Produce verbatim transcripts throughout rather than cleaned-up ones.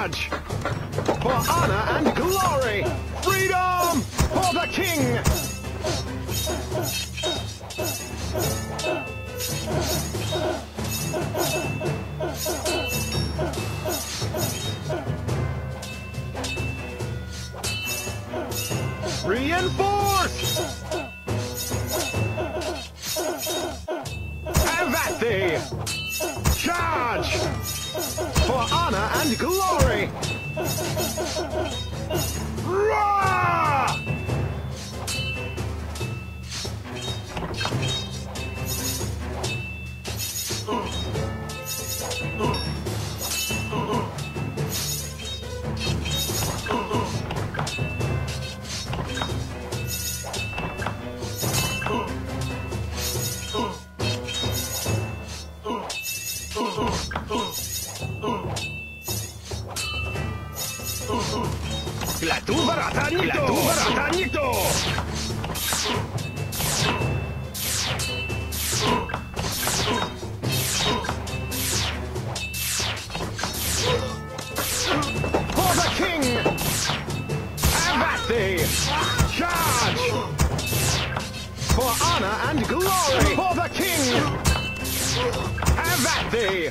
Charge! For honor and glory! Freedom for the king! Reinforce! Have at thee! Charge! For honor and glory! Roar! La tu barata, la tu barata, Nito! For the king! Have at thee! Charge! For honor and glory! For the king! Have at thee!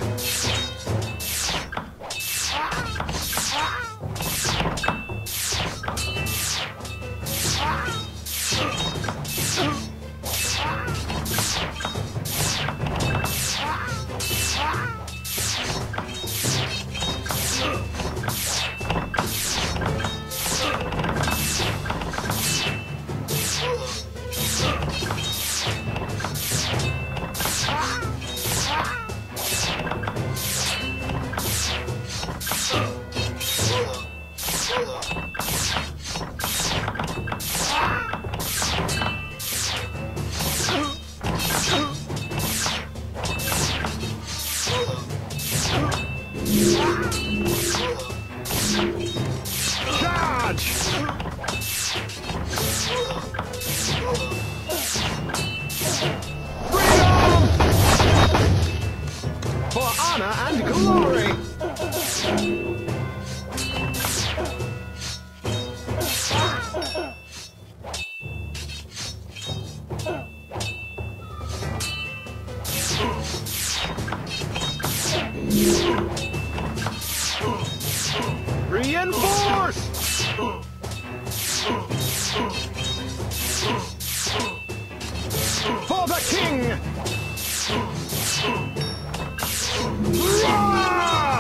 Charge! Freedom! For honor and glory! Reinforce! For the king! Roar!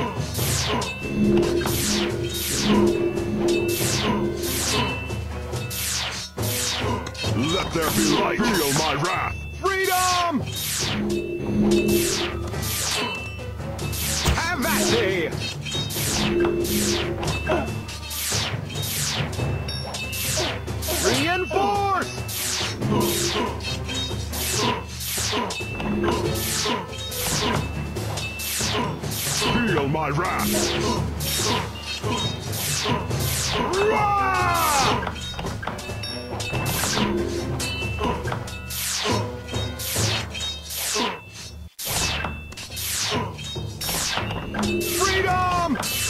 Let there be light! Feel my wrath! Freedom! Have at thee! Reinforce! Feel my wrath! Roar! Freedom!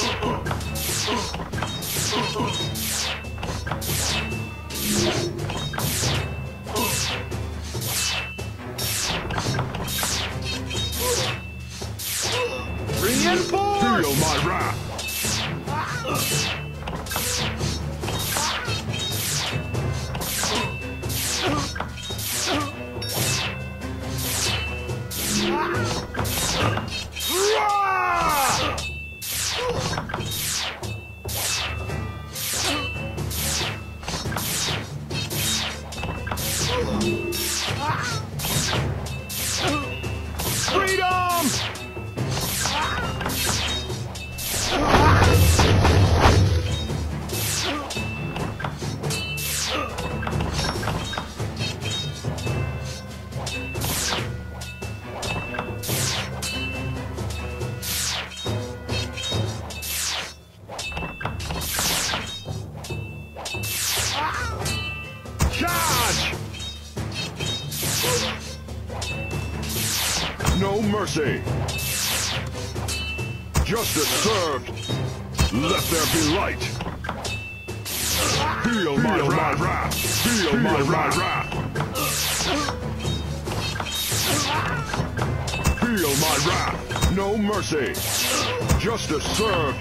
Reinforce! Feel my wrath! Freedom! Charge! No mercy! Justice served! Let there be light. Feel my wrath. Feel my wrath. Feel my wrath. No mercy. Justice served.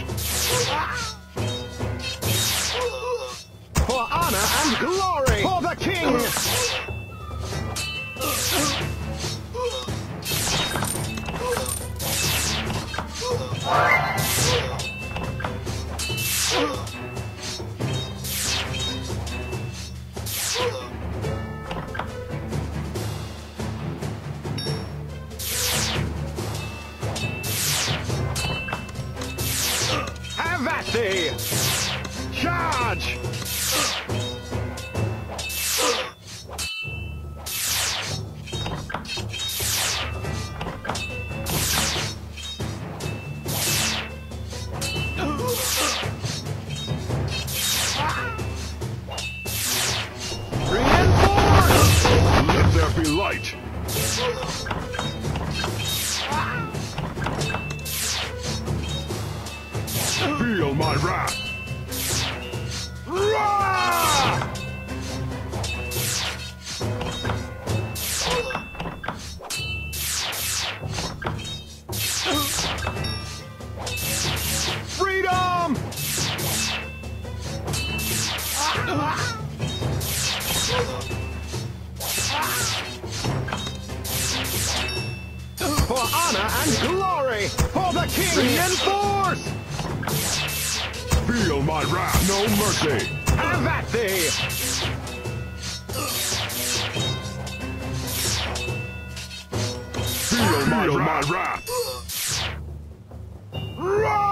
For honor and glory. For the king. Have at thee! Charge! Reinforce! Let there be light! Feel my wrath! Roar! Freedom! For honor and glory! For the king! Reinforce! Feel my wrath! No mercy! Have at thee! Feel my Feel wrath! My wrath.